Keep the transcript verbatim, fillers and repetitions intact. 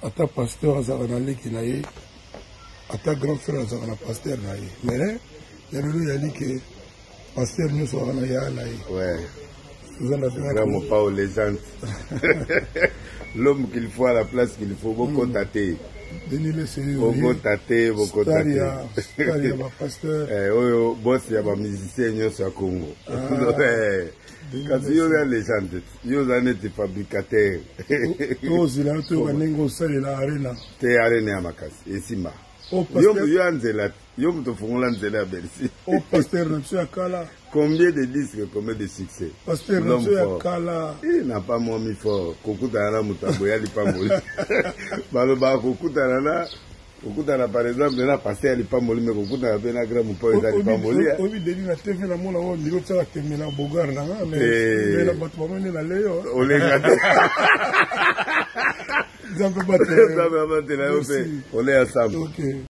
ata pasteur azaka na leki na ye ata grand frère azaka na pasteur na ye mais ya lelo yali ke pasteur nyonso azaka na ya na ye vraiment pas aux légendes. L'homme qu'il faut à la place qu'il faut beaucoup tâter. Beaucoup tâter, beaucoup tâter. Staria ma pasteur. Eh oyo boss ya ba musicien nyonso ya Congo. Quand il y a une légende, il y a un fabricateur. Tous les autres banengo sale la arena. Te arena ya makasi esima. Yo yo anzela, yo mto fungola nzela Bercy. Oh pasteur Natsu Akala. Combien de disques, combien de succès? Pasteur Natsu Akala. Il n'a pas moins mis fort. Kokuta na mutaboya li pa moli. Baloba kokuta na kokuta na par exemple na pasteur li pa moli mais kokuta na bena grand mon père li pa moli. Obi deli na T V na mona wo ndiko tsaka temela bogar na mais na bato bamene na leyo. Olenga. Zambe batela. Zambe batela yo pe. On est ensemble. OK.